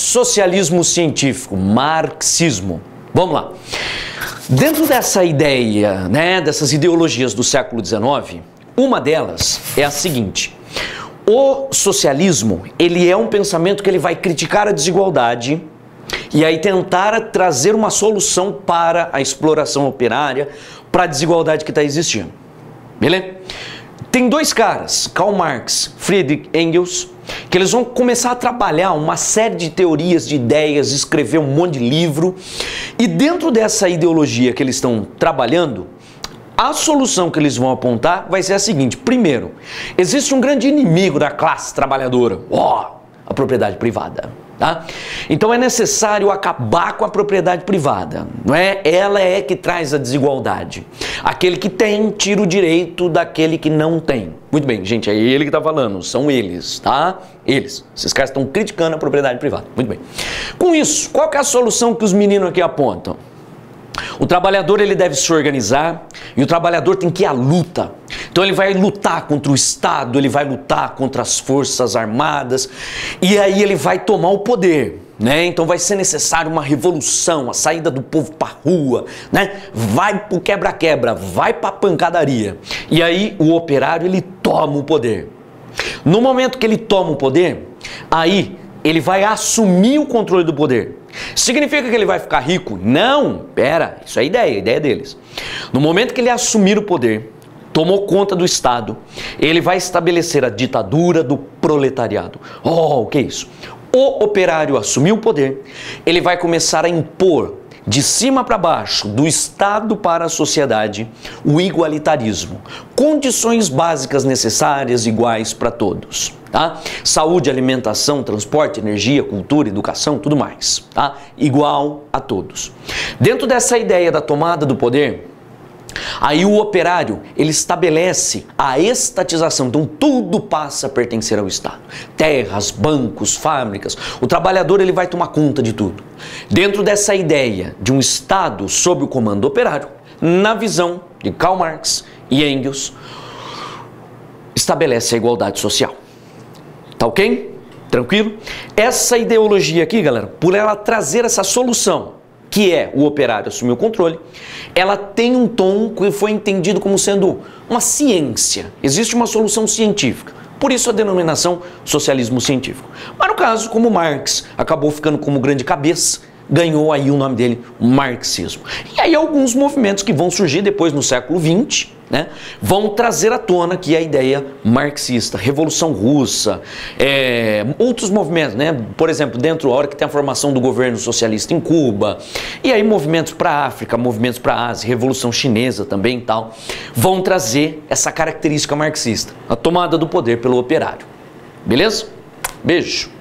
socialismo científico, marxismo. Vamos lá. Dentro dessa ideia, né, dessas ideologias do século XIX, uma delas é a seguinte: o socialismo, ele é um pensamento que ele vai criticar a desigualdade e aí tentar trazer uma solução para a exploração operária, para a desigualdade que está existindo. Beleza? Tem dois caras, Karl Marx, Friedrich Engels, que eles vão começar a trabalhar uma série de teorias, de ideias, escrever um monte de livro. E dentro dessa ideologia que eles estão trabalhando, a solução que eles vão apontar vai ser a seguinte: primeiro, existe um grande inimigo da classe trabalhadora, a propriedade privada. Tá? Então é necessário acabar com a propriedade privada, não é? Ela é que traz a desigualdade. Aquele que tem tira o direito daquele que não tem. Muito bem, gente, é ele que está falando, são eles, tá? Eles. Esses caras estão criticando a propriedade privada. Muito bem. Com isso, qual que é a solução que os meninos aqui apontam? O trabalhador, ele deve se organizar e o trabalhador tem que ir à luta. Então ele vai lutar contra o Estado, ele vai lutar contra as forças armadas e aí ele vai tomar o poder, né? Então vai ser necessário uma revolução, a saída do povo para rua, né? Vai pro quebra-quebra, vai pra pancadaria. E aí o operário, ele toma o poder. No momento que ele toma o poder, aí ele vai assumir o controle do poder. Significa que ele vai ficar rico? Não, pera, isso é a ideia deles. No momento que ele assumir o poder, tomou conta do Estado, ele vai estabelecer a ditadura do proletariado. O que é isso? O operário assumiu o poder, ele vai começar a impor de cima para baixo, do Estado para a sociedade, o igualitarismo. Condições básicas necessárias, iguais para todos. Tá? Saúde, alimentação, transporte, energia, cultura, educação, tudo mais. Tá? Igual a todos. Dentro dessa ideia da tomada do poder, aí o operário, ele estabelece a estatização, então tudo passa a pertencer ao Estado. Terras, bancos, fábricas, o trabalhador, ele vai tomar conta de tudo. Dentro dessa ideia de um Estado sob o comando operário, na visão de Karl Marx e Engels, estabelece a igualdade social. Tá ok? Tranquilo? Essa ideologia aqui, galera, por ela trazer essa solução, que é o operário assumir o controle, ela tem um tom que foi entendido como sendo uma ciência. Existe uma solução científica. Por isso a denominação socialismo científico. Mas no caso, como Marx acabou ficando como grande cabeça, ganhou aí o nome dele, marxismo. E aí alguns movimentos que vão surgir depois no século XX, né, vão trazer à tona aqui a ideia marxista, Revolução Russa, outros movimentos, né, por exemplo, dentro da hora que tem a formação do governo socialista em Cuba, e aí movimentos para a África, movimentos para a Ásia, Revolução Chinesa também e tal, vão trazer essa característica marxista, a tomada do poder pelo operário. Beleza? Beijo!